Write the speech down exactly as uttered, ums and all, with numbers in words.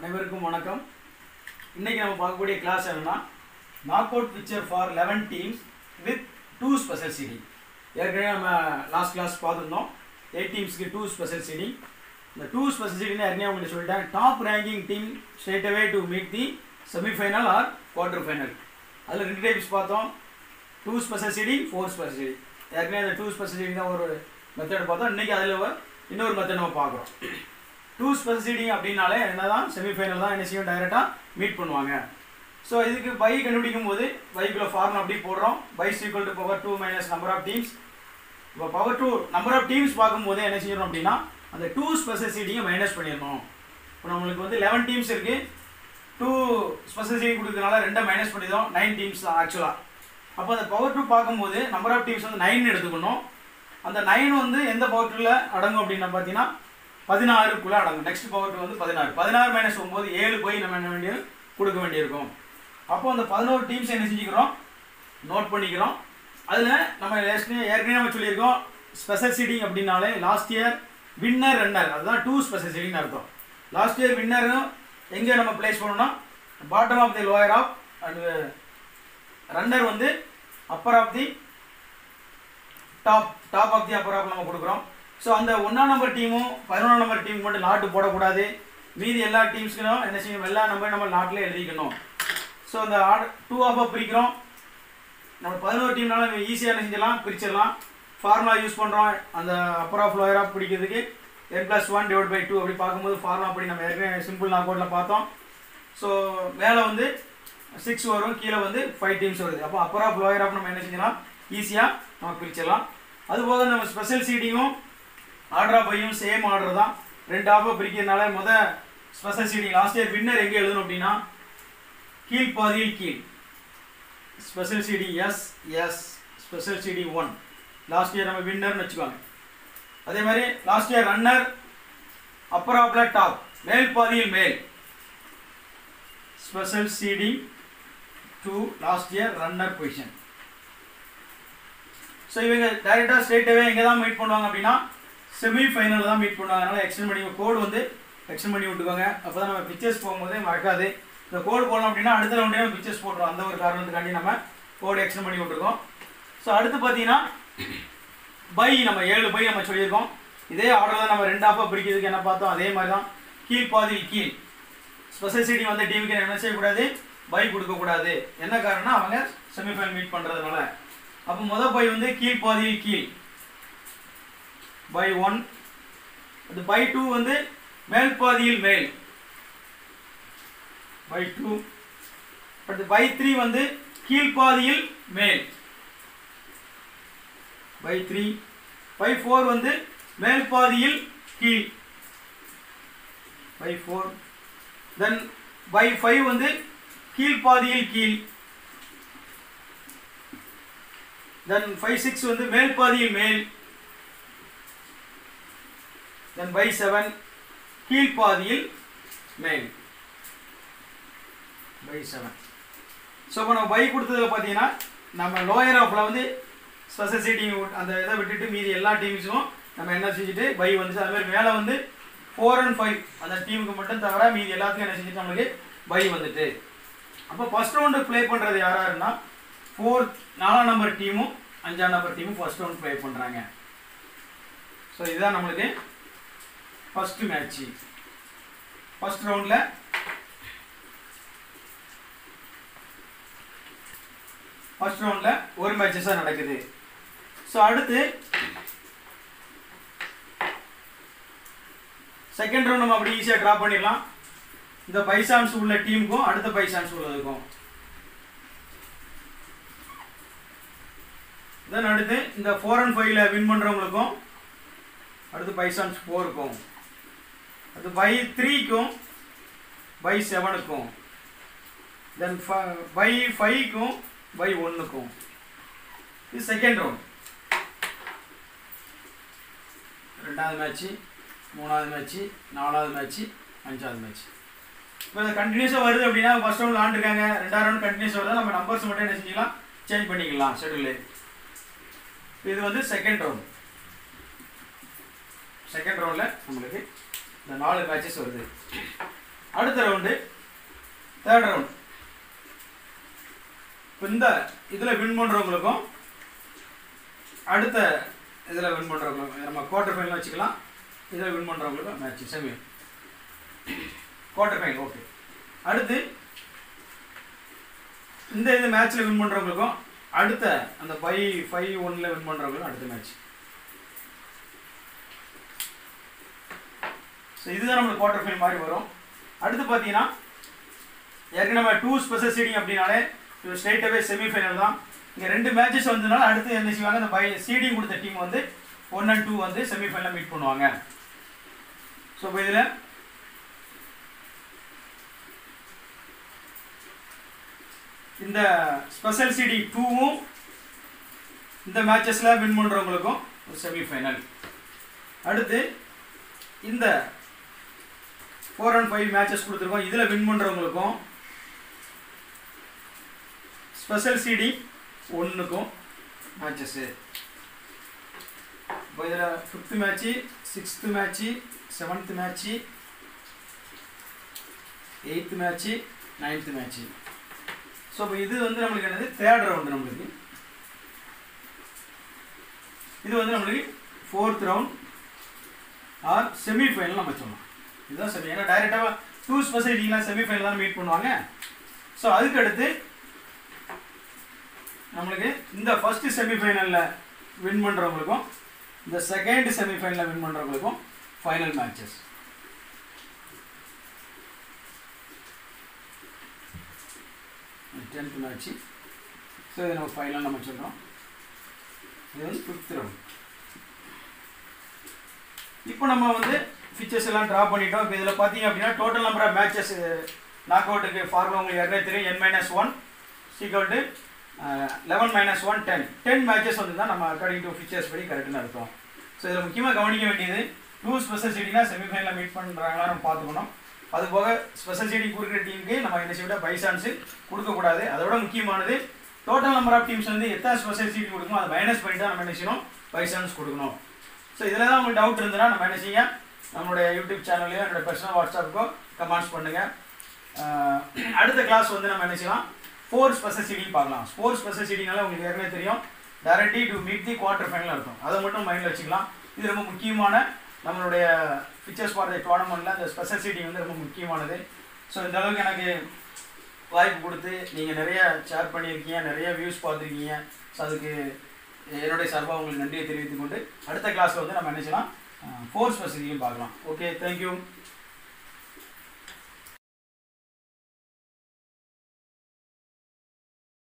அனைவருக்கும் வணக்கம். இன்னைக்கு நம்ம பார்க்கக்கூடிய கிளாஸ் என்னன்னா knock out fixture for eleven teams with two special seeding. ஏற்கனவே நம்ம லாஸ்ட் கிளாஸ் பார்த்துருந்தோம். எயிட் டீம்ஸ்க்கு டூ ஸ்பெஷல் சீடிங். இந்த டூ ஸ்பெஷல் சீடிங் ஏற்கனவே உங்களுக்கு சொல்லிட்டேன். Top ranking team straight away to meet the semifinal or quarter final. அதில் ரெண்டு டைப்ஸ் பார்த்தோம். Two special seeding, four special seeding. ஏற்கனவே அந்த டூ ஸ்பெஷல் சீடிங் தான் ஒரு மெத்தட் பார்த்தோம். இன்றைக்கி அதில் இன்னொரு மெத்தட் நம்ம பார்க்குறோம். டூ ஸ்பெஷல் சீடிங் அப்படின்னாலே என்ன தான் செமிஃபைனல் தான் என்ன செய்யும், டைரெக்டாக மீட் பண்ணுவாங்க. ஸோ இதுக்கு பை கண்டுபிடிக்கும் போது பைக்குள்ள ஃபார்முலா அப்படி போடுறோம். Bye equal to power two minus number of teams. இப்போ power two number of teams பார்க்கும்போது என்ன செய்யணும் அப்படின்னா அந்த டூ ஸ்பெஷல் சீடிங்கை மைனஸ் பண்ணிடணும். இப்போ நம்மளுக்கு வந்து லெவன் டீம்ஸ் இருக்குது. டூ ஸ்பெஷல் சீடிங் கொடுக்கறதுனால ரெண்டை மைனஸ் பண்ணிடும். நைன் டீம்ஸ் தான் ஆக்சுவலாக. அப்போ அந்த பவர் டூ பார்க்கும்போது நம்பர் ஆஃப் டீம்ஸ் வந்து நைன் எடுத்துக்கணும். அந்த நைன் வந்து எந்த பவர் டூவில் அடங்கும் அப்படின்னா பார்த்தீங்கன்னா பதினாறுக்குள்ளே அடங்கும். நெக்ஸ்ட் பவர் டூ வந்து பதினாறு. பதினாறு மைனஸ் ஒம்பது ஏழு போய் நம்ம என்ன வேண்டியது கொடுக்க வேண்டியிருக்கும். அப்போ அந்த பதினோரு டீம்ஸ் என்ன செஞ்சுக்கிறோம், நோட் பண்ணிக்கிறோம். அதில் நம்ம ஏற்கனவே ஏற்கனவே நம்ம சொல்லியிருக்கோம், ஸ்பெஷல் சீடிங் அப்படின்னாலே லாஸ்ட் இயர் வின்னர் ரன்னர், அதுதான் டூ ஸ்பெஷல் சீடிங்னு அர்த்தம். லாஸ்ட் இயர் வின்னரும் எங்கே நம்ம பிளேஸ் பண்ணோம்னா bottom of the lower half and runner வந்து upper of the top top of the upper half நம்ம கொடுக்குறோம். ஸோ அந்த ஒன்றாம் நம்பர் டீமும் பதினொன்றாம் நம்பர் டீம் மட்டும் நாட்டு போடக்கூடாது. மீதி எல்லா டீம்ஸ்க்கும் என்ன செய்யணும், எல்லா நம்பரும் நம்ம நாட்டில் எழுதிக்கணும். ஸோ அந்த ஆர்டர் டூ ஆஃபாக பிரிக்கிறோம். நம்ம பதினோரு டீம்னால ஈஸியாக என்ன செஞ்சிடலாம், பிரிச்சிடலாம். ஃபார்முலா யூஸ் பண்ணுறோம். அந்த அப்பர் ஆஃப் லோயர் ஆஃப் பிடிக்கிறதுக்கு n plus one divide by two அப்படி பார்க்கும்போது ஃபார்முலா அப்படி நம்ம ஏற்கனவே சிம்பிள் நாக் அவுட்டில் பார்த்தோம். ஸோ மேலே வந்து சிக்ஸ் வரும், கீழே வந்து ஃபைவ் டீம்ஸ் வருது. அப்போ அப்பர் ஆஃப் லோயர் ஆஃப் நம்ம என்ன செஞ்சிடலாம், ஈஸியாக நம்ம பிரிச்சிடலாம். அதுபோக நம்ம ஸ்பெஷல் சீடிங்கும் ஆர்டர் ஆஃப் பையும் சேம் ஆர்டர் தான். ரெண்டு ஆஃபாக பிரிக்கிறதுனால முதல் special seeding last year winner எங்கே எழுதணும் அப்படின்னா கீழ் பாதியில் கீழ் special seeding S S special seeding one. Last year நம்ம வின்னர்னு வச்சுக்கோங்க. அதே மாதிரி லாஸ்ட் இயர் ரன்னர் அப்பர் ஆஃப்ல டாப், மேல் பாதியில் மேல் special seeding two last year runner position. So இவங்க டைரெக்டாக ஸ்ட்ரெயிட்டாகவே எங்கே தான் மீட் பண்ணுவாங்க அப்படின்னா செமிஃபைனல் தான் மீட் பண்ணுவாங்க. அதனால் எக்ஸ்டெண்ட் பண்ணி கோடு வந்து எக்ஸ்டெண்ட் பண்ணி விட்டுக்கோங்க. அப்போ தான் நம்ம பிக்சர்ஸ் போகும்போது மறக்காது. இந்த கோடு போடலாம் அப்படின்னா அடுத்த ரவுண்டே நம்ம பிக்சர்ஸ் போட்டுருவோம். அந்த ஒரு காரணத்துக்காண்டி நம்ம கோடு எக்ஸ்டெண்ட் பண்ணி விட்டுருக்கோம். ஸோ அடுத்து பார்த்தீங்கன்னா பை நம்ம ஏழு பை நம்ம சொல்லியிருக்கோம். இதே ஆர்டர் தான் நம்ம ரெண்டு ஆஃபாக பிரிக்கிறதுக்கு என்ன பார்த்தோம், அதே மாதிரி தான். கீழ் பாதியில் கீழ் ஸ்பெஷல் சீடிங் வந்து டீமுக்கு என்ன செய்யக்கூடாது, பை கொடுக்கக்கூடாது. என்ன காரணம்னா அவங்க செமிஃபைனல் மீட் பண்ணுறதுனால. அப்போ முதல் பை வந்து கீழ் பாதியில் கீழ் பை ஒன். அது பை டூ வந்து மேல் பாதியில் மேல் பை டூ. அடுத்து பை த்ரீ வந்து கீழ் பாதியில் மேல் பை த்ரீ. பை ஃபோர் வந்து மேல் பாதியில் கீழ் bye four. Then bye five வந்து கீழ் பாதியில் கீழ். தென் ஃபைவ் சிக்ஸ் வந்து மேல் பாதியில் மேல். தென் பை செவன் கீழ் பாதியில் மேல் பை செவன். ஸோ இப்போ நம்ம பை கொடுத்ததில் பார்த்தீங்கன்னா நம்ம லோயர் ஆஃபில் வந்து ஸ்பெஷல் சீட்டிங் அந்த இதை விட்டுட்டு மீதி எல்லா டீம்ஸும் நம்ம என்ன செஞ்சுட்டு பை வந்துச்சு. அதுமாதிரி மேலே வந்து ஃபோர் அண்ட் ஃபைவ் அந்த டீமுக்கு மட்டும் தவிர மீதி எல்லாத்துக்கும் என்ன செஞ்சுட்டு நம்மளுக்கு பை வந்துட்டு. அப்போ ஃபர்ஸ்ட் ரவுண்டு ப்ளே பண்ணுறது யாராருன்னா ஃபோர் நாலாம் நம்பர் டீமும் அஞ்சாம் நம்பர் டீமும் ஃபர்ஸ்ட் ரவுண்ட் ப்ளே பண்ணுறாங்க. ஸோ இதுதான் நம்மளுக்கு ஃபர்ஸ்ட் மேட்ச். ஃபர்ஸ்ட் ரவுண்டில் ஃபர்ஸ்ட் ரவுண்டில் ஒரு மேட்சஸாக நடக்குது. ஸோ அடுத்து செகண்ட் ரவுண்ட் நம்ம அப்படி ஈஸியாக ட்ரா பண்ணிடலாம். இந்த பைசான்ஸ் உள்ள டீமுக்கும் அடுத்த பைசான்ஸ் உள்ளதுக்கும். தென் அடுத்து இந்த ஃபோர் அண்ட் ஃபைவ்ல வின் பண்ணுறவங்களுக்கும் அடுத்து பைசான்ஸ் ஃபோருக்கும், அது பை த்ரீக்கும் பை செவனுக்கும், தென் பை ஃபைவ்க்கும் பை ஒன்றுக்கும். இது செகண்ட் ரவுண்ட். ரெண்டாவது மேட்ச்சு, மூணாவது மேட்ச்சு, நாலாவது மேட்ச்சு, அஞ்சாவது மேட்ச். இப்போ இது கண்டினியூஸாக வருது அப்படின்னா ஃபர்ஸ்ட் ரவுண்ட் விளாண்டுருக்காங்க, ரெண்டாவது ரவுண்ட் கண்டினியூஸாக வருது. நம்ம நம்பர்ஸ் மட்டும் என்ன செஞ்சுக்கலாம், சேஞ்ச் பண்ணிக்கலாம் ஷெடியூலு. இது வந்து செகண்ட் ரவுண்ட். செகண்ட் ரவுண்டில் நம்மளுக்கு இந்த நாலு மேட்சஸ் வருது. அடுத்த ரவுண்டு தேர்ட் ரவுண்ட். இப்போ இந்த இதில் வின் பண்ணுறவங்களுக்கும் அடுத்த இதில் வின் பண்ணுறவங்களுக்கும் நம்ம குவார்டர் ஃபைனல் வச்சுக்கலாம். இதில் வின் பண்ணுறவங்களுக்கும் match semi quarter final. Okay, அடுத்து இந்த இது மேட்ச்சில் வின் பண்ணுறவங்களுக்கும் அடுத்த அந்த ஃபைவ் ஃபைவ் ஒன்னில் வின் பண்ணுறவங்களுக்கும் அடுத்த மேட்ச். ஸோ இதுதான் நம்மளுக்கு குவார்டர் ஃபைனல் மாதிரி வரும். அடுத்து பார்த்தீங்கன்னா ஏற்கனவே நம்ம டூ ஸ்பெஷல் சீடிங் அப்படின்னாலே ஸ்ட்ரெயிட் அவே செமிஃபைனல் தான். இங்கே ரெண்டு மேட்சஸ் வந்ததுனால அடுத்து என்ன செய்வாங்க, இந்த பை சீடிங் கொடுத்த டீம் வந்து ஒன் அண்ட் டூ வந்து செமிஃபைனலில் மீட் பண்ணுவாங்க. ஸோ இப்போ இதில் இந்த ஸ்பெஷல் சீடிங் டூவும் இந்த மேட்சஸில் வின் பண்ணுறவங்களுக்கும் ஒரு செமிஃபைனல். அடுத்து இந்த ஃபோர் அண்ட் ஃபைவ் மேட்சஸ் கொடுத்துருக்கோம். இதில் வின் பண்ணுறவங்களுக்கும் ஸ்பெஷல் சீடிங் ஒன்றுக்கும் மேட்சஸ்ஸு. இப்போ இதில் fifth match, sixth match, seventh match, eighth match, ninth match. So இப்போ இது வந்து நம்மளுக்கு என்னது தேர்ட் ரவுண்டு. நம்மளுக்கு இது வந்து நம்மளுக்கு ஃபோர்த் ரவுண்ட் ஆர் செமிஃபைனல் நம்ம சொல்லலாம். இதுதான் செமி. ஏன்னா டைரெக்டாக டூ ஸ்பெஷல் சீடிங்லாம் செமிஃபைனல் தான் மீட் பண்ணுவாங்க. ஸோ அதுக்கு அடுத்து நம்மளுக்கு இந்த ஃபர்ஸ்ட் செமிஃபைனலில் வின் பண்ணுறவங்களுக்கும் இந்த செகண்ட் செமிஃபைனலில் வின் பண்ணுறவங்களுக்கும் final matches. Tenth match. So இது நம்ம ஃபைனல் நம்ம சொல்கிறோம். இது வந்து ஃபிஃப்த் ரவுண்ட். இப்போ நம்ம வந்து ஃபிச்சர்ஸ் எல்லாம் ட்ரா பண்ணிட்டோம். இப்போ இதில் பார்த்தீங்க அப்படின்னா total number of matches knock அவுட்டுக்கு ஃபார்முலா உங்களுக்கு ஏற்கனவே தெரியும். N minus one equal to eleven minus one ten ten matches வந்து தான் நம்ம அக்கார்டிங் டு ஃபிச்சர்ஸ் படி கரெக்டுன்னு அர்த்தம். ஸோ இதில் முக்கியமாக கவனிக்க வேண்டியது டூ ஸ்பெஷல் சீடிங்னா செமிஃபைனலில் மீட் பண்ணுறாங்களா நம்ம பார்த்துக்கணும். அதுபோக ஸ்பெஷல் சீடிங் கொடுக்குற டீமுக்கு நம்ம என்ன செய்ய பை சான்ஸு கொடுக்கக்கூடாது. அதோட முக்கியமானது டோட்டல் நம்பர் ஆஃப் டீம்ஸ் வந்து எத்தனை ஸ்பெஷல் சீடிங் கொடுக்கணும் அதை மைனஸ் பண்ணிட்டு தான் நம்ம என்ன செய்யணும் பை சான்ஸ் கொடுக்கணும். ஸோ இதில் தான் உங்களுக்கு டவுட் இருந்ததுன்னா நம்ம என்ன செய்ய நம்மளுடைய யூடியூப் சேனல்லையோ என்னோட பர்சனல் வாட்ஸ்அப்புக்கோ கமெண்ட்ஸ் பண்ணுங்கள். அடுத்த கிளாஸ் வந்து நம்ம என்ன செய்யலாம் ஃபோர் ஸ்பெஷல் சீடிங் பார்க்கலாம். ஃபோர் ஸ்பெஷல் சீடிங்னால உங்களுக்கு ஏற்கனவே தெரியும் directly to meet the quarter final இருக்கும். அதை மட்டும் மைண்டில் வச்சுக்கலாம். இது ரொம்ப முக்கியமான நம்மளுடைய ஃபிச்சர்ஸ் ஃபார் தி டோர்னமெண்ட்டில் அந்த ஸ்பெஷல் சீடிங் வந்து ரொம்ப முக்கியமானது. ஸோ இந்த அளவுக்கு எனக்கு வாய்ப்பு கொடுத்து நீங்கள் நிறைய ஷேர் பண்ணியிருக்கீங்க, நிறைய வியூஸ் பார்த்துருக்கீங்க. ஸோ அதுக்கு என்னுடைய சார்பாக உங்களுக்கு நன்றியை தெரிவித்துக் கொண்டு அடுத்த கிளாஸில் வந்து நம்ம என்ன செய்யலாம் ஃபோர் ஸ்பெஷல் சீடிங் பார்க்கலாம். Okay, thank you.